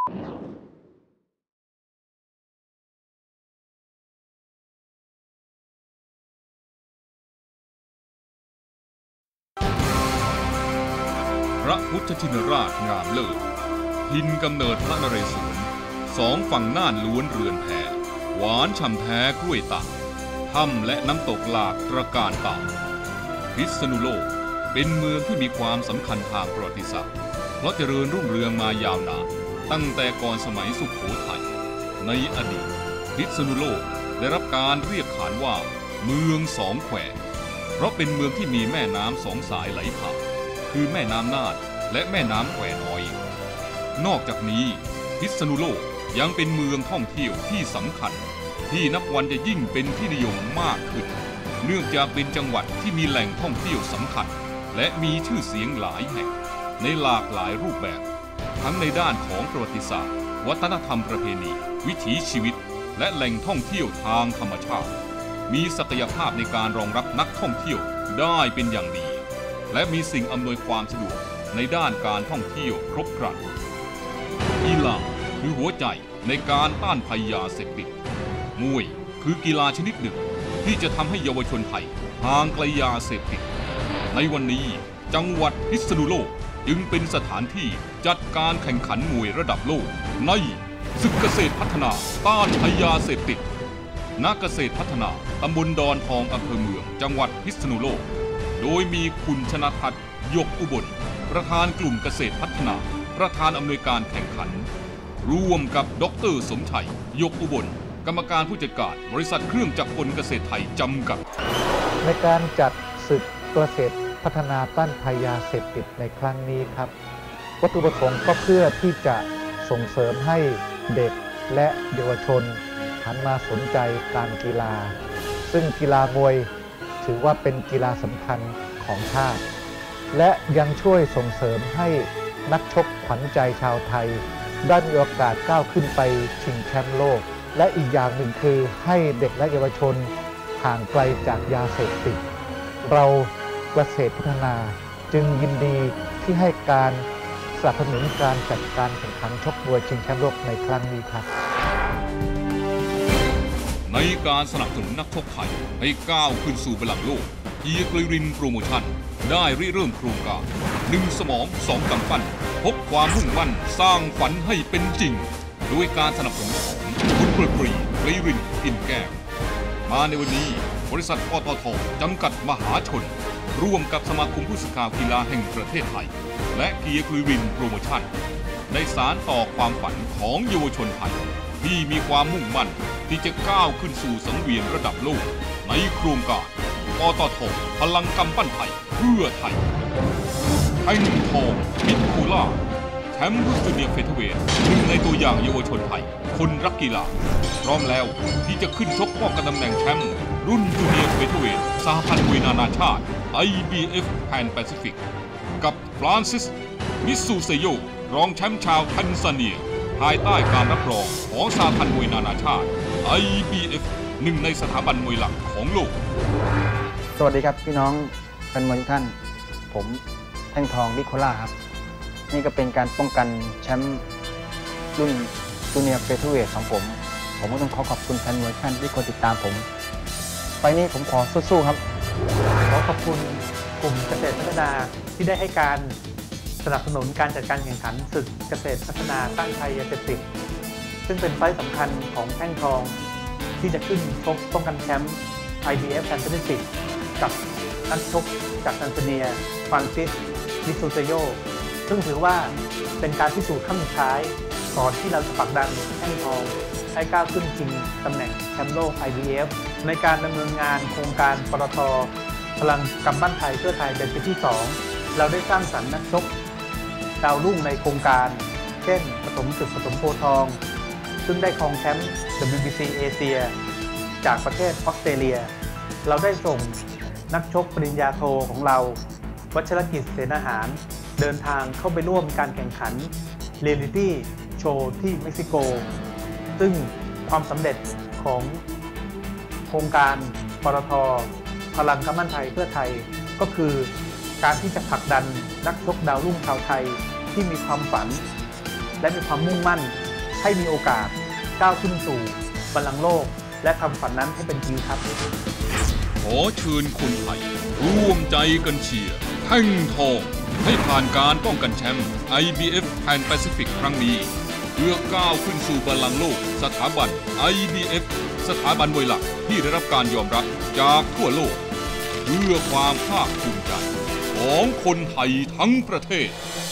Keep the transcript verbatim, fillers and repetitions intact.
พระพุทธชินราชงามเลิศถิ่นกำเนิดพระนเรศวรสองฝั่งน่านล้วนเรือนแพหวานฉ่ำแท้กล้วยตากถ้ำและน้ำตกหลากตระการตาพิษณุโลกเป็นเมืองที่มีความสำคัญทางประวัติศาสตร์เพราะเจริญรุ่งเรืองมายาวนานตั้งแต่ก่อนสมัยสุโขทัยในอดีตพิษณุโลกได้รับการเรียกขานว่าเมืองสองแควเพราะเป็นเมืองที่มีแม่น้ำสองสายไหลผ่านคือแม่น้ำน่านและแม่น้ำแควน้อยนอกจากนี้พิษณุโลกยังเป็นเมืองท่องเที่ยวที่สำคัญที่นับวันจะยิ่งเป็นที่นิยมมากขึ้นเนื่องจากเป็นจังหวัดที่มีแหล่งท่องเที่ยวสำคัญและมีชื่อเสียงหลายแห่งในหลากหลายรูปแบบทั้งในด้านของประวัติศาสตร์วัฒนธรรมประเพณีวิถีชีวิตและแหล่งท่องเที่ยวทางธรรมชาติมีศักยภาพในการรองรับนักท่องเที่ยวได้เป็นอย่างดีและมีสิ่งอำนวยความสะดวกในด้านการท่องเที่ยวครบครันกีฬาคือหัวใจในการต้านภัยยาเสพติดมวยคือกีฬาชนิดหนึ่งที่จะทำให้เยาวชนไทยห่างไกลยาเสพติดในวันนี้จังหวัดพิษณุโลกจึงเป็นสถานที่จัดการแข่งขันมวยระดับโลกในศึกเกษตรพัฒนาต้านภัยยาเสพติดณเกษตรพัฒนาตำบลดอนทองอำเภอเมืองจังหวัดพิษณุโลกโดยมีคุณชนะทัศน์ยกอุบลประธานกลุ่มเกษตรพัฒนาประธานอำนวยการแข่งขันร่วมกับดร.สมชัยยกอุบลกรรมการผู้จัดการบริษัทเครื่องจักรกลเกษตรไทยจำกัดในการจัดศึกเกษตรพัฒนาต้านภัยยาเสพติดในครั้งนี้ครับวัตถุประสงค์ก็เพื่อที่จะส่งเสริมให้เด็กและเยาวชนหันมาสนใจการกีฬาซึ่งกีฬามวยถือว่าเป็นกีฬาสำคัญของชาติและยังช่วยส่งเสริมให้นักชกขวัญใจชาวไทยได้มีโอกาสก้าวขึ้นไปชิงแชมป์โลกและอีกอย่างหนึ่งคือให้เด็กและเยาวชนห่างไกลจากยาเสพติดเราเกษตรพัฒนาจึงยินดีที่ให้การสนับสนุนการจัดการแข่งขันชกมวยชิงแชมป์โลกในครั้งนี้ครับในการสนับสนุนนักชกไทยให้ก้าวขึ้นสู่บัลลังก์โลกเกียร์กลิรินโปรโมชั่นได้ริเริ่มโครงการหนึ่งสมองสองกำปั้นพบความมุ่งมั่นสร้างฝันให้เป็นจริงโดยการสนับสนุนของคุณปรีกลิรินอินแก้วมาในวันนี้บริษัทปตท.จำกัดมหาชนร่วมกับสมาคมผู้สื่อข่าวกีฬาแห่งประเทศไทยและเกียร์กลิรินโปรโมชั่นได้สานต่อความฝันของเยาวชนไทยที่มีความมุ่งมั่นที่จะก้าวขึ้นสู่สังเวียนระดับโลกในโครงการปตท.พลังกำปั้นไทยเพื่อไทยแท่งทองมิตรคูล่าแชมป์รุ่นจูเนียร์เฟเธอร์เวทหนึ่งในตัวอย่างเยาวชนไทยคนรักกีฬาพร้อมแล้วที่จะขึ้นชกป้องกันตำแหน่งแชมป์รุ่นจูเนียร์เฟเธอร์เวทสหพันธ์มวยนานาชาติ ไอ บี เอฟ แพนแปซิฟิกกับฟรานซิสมิซูเซโยรองแชมป์ชาวแทนซาเนียภายใต้การรับรองของสหพันธ์มวยนานาชาติ ไอ บี เอฟ หนึ่งในสถาบันมวยหลักของโลกสวัสดีครับพี่น้องแฟนมวยทุกท่านผมแท่งทองวิโคล่าครับนี่ก็เป็นการป้องกันแชมป์รุ่นจูเนียร์เฟเธอร์เวทของผมผมก็ต้องขอขอบคุณแฟนมวยทุกท่านที่คอยติดตามผมไปนี้ผมขอสู้ๆครับขอขอบคุณกลุ่มเกษตรพัฒนาที่ได้ให้การสนับสนุนการจัดการแข่งขันศึกเกษตรพัฒนาต้านภัยยาเสพติดซึ่งเป็นไฟต์สำคัญของแท่งทองที่จะขึ้นชกป้องกันแชมป์ ไอ บี เอฟ แพนแปซิฟิกกับนักชกจากแทนซาเนียฟรานซิสมิซูเซโยซึ่งถือว่าเป็นการพิสูจน์ขั้นสุดท้ายก่อนที่เราจะผลักดันแท่งทองให้ก้าวขึ้นชิงตำแหน่งแชมป์โลก ไอ บี เอฟ ในการดำเนินงานโครงการปตท.พลังกำปั้นไทยเพื่อไทยเป็นปีที่สองเราได้สร้างสรรค์นักชกดาวรุ่งในโครงการเช่นปฐมศึกปฐมโพธิ์ทองซึ่งได้ครองแชมป์ ดับเบิลยู บี ซี เอเชียจากประเทศออสเตรเลียเราได้ส่งนักชกปริญญาโทของเราวัชรกิจเสนาหารเดินทางเข้าไปร่วมการแข่งขันเรียลลิตี้โชว์ที่เม็กซิโกซึ่งความสำเร็จของโครงการปตท.พลังกำปั้นไทยเพื่อไทยก็คือการที่จะผลักดันนักชกดาวรุ่งชาวไทยที่มีความฝันและมีความมุ่งมั่นให้มีโอกาสก้าวขึ้นสู่บัลลังก์โลกและทำฝันนั้นให้เป็นจริงครับขอเชิญคนไทยร่วมใจกันเชียร์แท่งทองให้ผ่านการป้องกันแชมป์ ไอ บี เอฟ Pan Pacific ครั้งนี้เพื่อก้าวขึ้นสู่บัลลังก์โลกสถาบัน ไอ บี เอฟ สถาบันมวยหลักที่ได้รับการยอมรับจากทั่วโลกเพื่อความภาคภูมิใจของคนไทยทั้งประเทศ